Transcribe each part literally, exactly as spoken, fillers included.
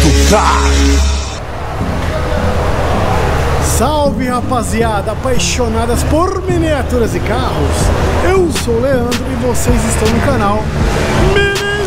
Car. Salve, rapaziada, apaixonadas por miniaturas e carros. Eu sou o Leandro e vocês estão no canal Minis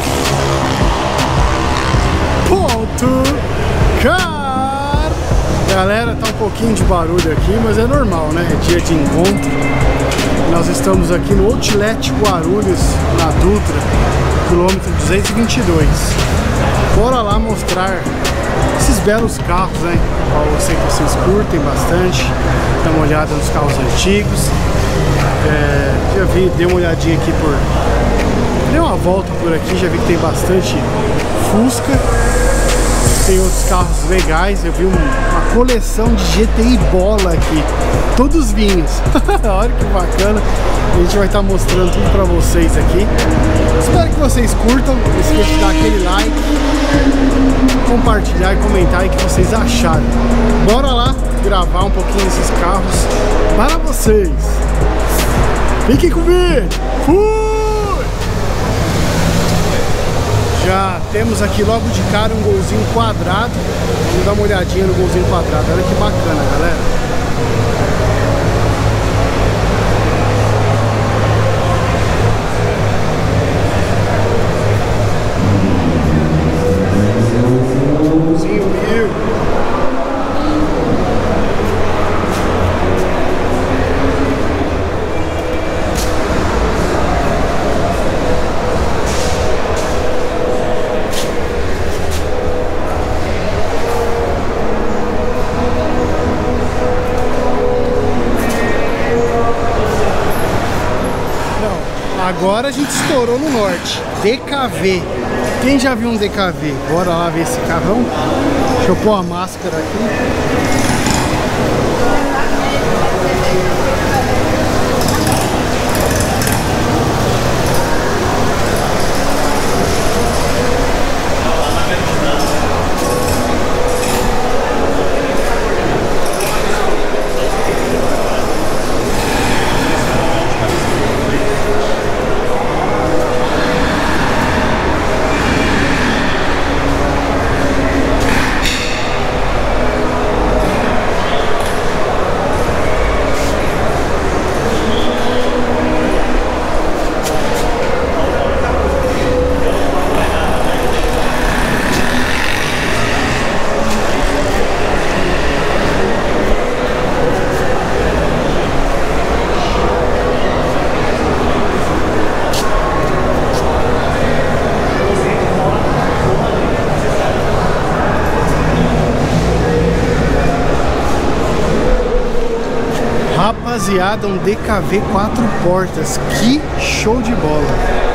ponto car. Galera, tá um pouquinho de barulho aqui, mas é normal, né? É dia de encontro. Nós estamos aqui no Outlet Guarulhos, na Dutra, quilômetro duzentos e vinte e dois. Bora lá mostrar esses belos carros, né? Eu sei que vocês curtem bastante. Dá uma olhada nos carros antigos. É, já vi, dei uma olhadinha aqui por... Dei uma volta por aqui, já vi que tem bastante Fusca. Tem outros carros legais. Eu vi um, uma coleção de G T I Bola aqui. Todos vinhos. Olha que bacana. A gente vai estar mostrando tudo pra vocês aqui. Espero que vocês curtam. Não esqueça de dar aquele like, compartilhar e comentar aí o que vocês acharam. Bora lá gravar um pouquinho desses carros para vocês. Fiquem comigo. Fui! Já temos aqui logo de cara um golzinho quadrado. Vamos dar uma olhadinha no golzinho quadrado. Olha que bacana, galera. Agora a gente estourou no norte. D K V. Quem já viu um D K V? Bora lá ver esse carrão. Deixa eu pôr a máscara aqui. Rapaziada, um D K V quatro portas, que show de bola!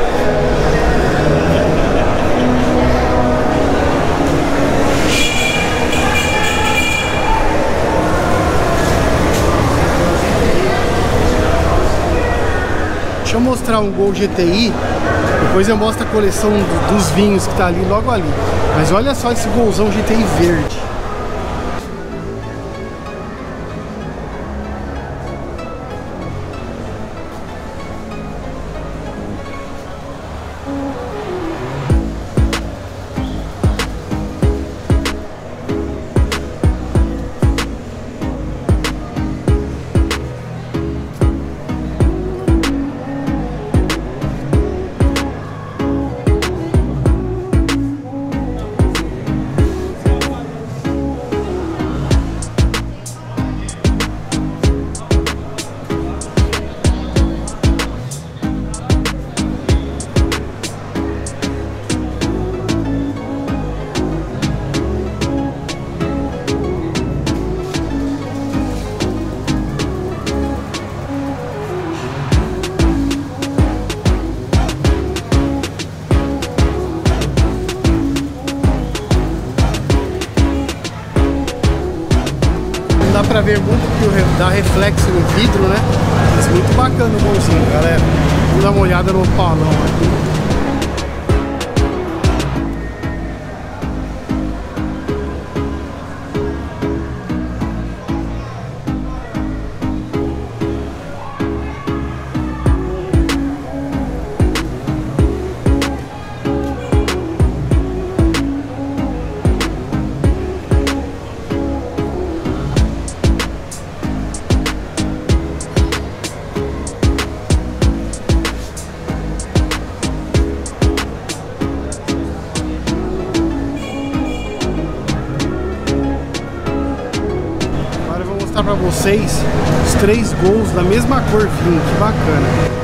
Deixa eu mostrar um Gol G T I, depois eu mostro a coleção do, dos vinhos que tá ali, logo ali. Mas olha só esse Golzão G T I verde. Dá pra ver muito que dá reflexo no vidro, né? Mas muito bacana o golzinho, galera. Vamos dar uma olhada no palão aqui. vocês os três gols da mesma cor vinho, que bacana.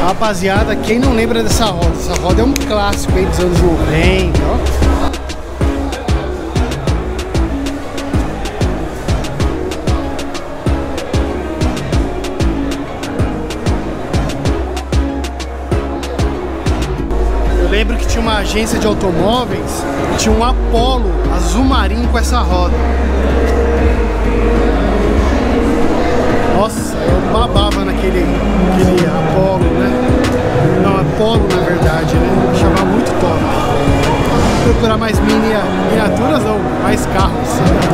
Rapaziada, quem não lembra dessa roda? Essa roda é um clássico aí dos anos noventa, ó. Eu lembro que tinha uma agência de automóveis, tinha um Apollo azul marinho com essa roda. Nossa, eu babava naquele, naquele Apollo, né? Não, Apollo na verdade, né? Eu chamava muito top. Vou procurar mais mini, miniaturas ou mais carros.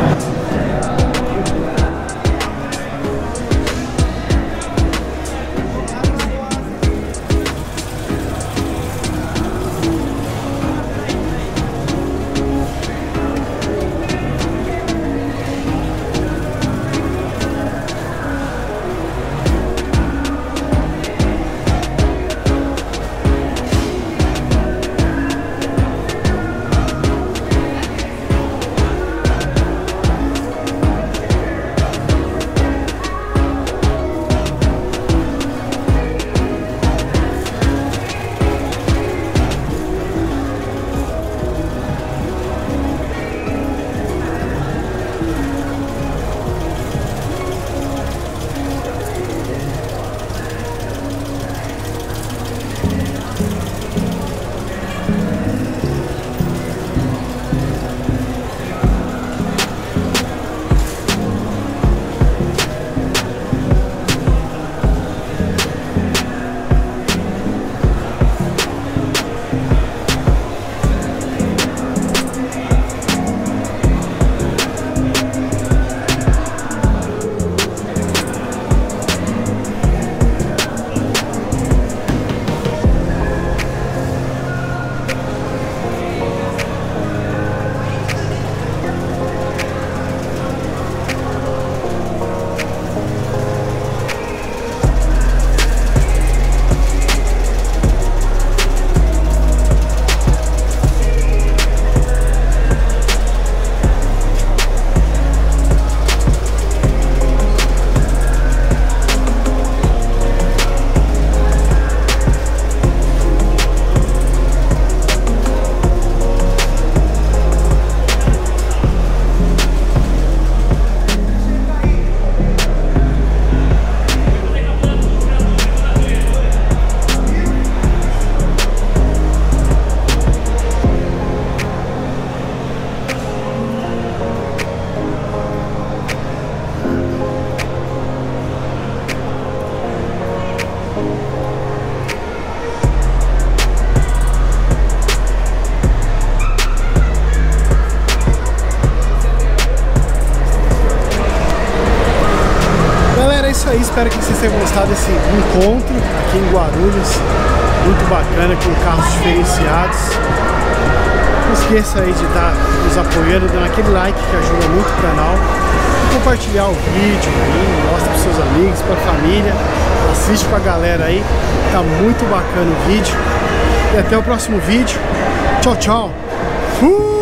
Aí, espero que vocês tenham gostado desse encontro aqui em Guarulhos, muito bacana, com carros diferenciados. Não esqueça aí de estar nos apoiando, dando aquele like que ajuda muito o canal, compartilhar o vídeo aí, mostra para os seus amigos, para a família, assiste para a galera aí, tá muito bacana o vídeo. E até o próximo vídeo. Tchau, tchau. Fui!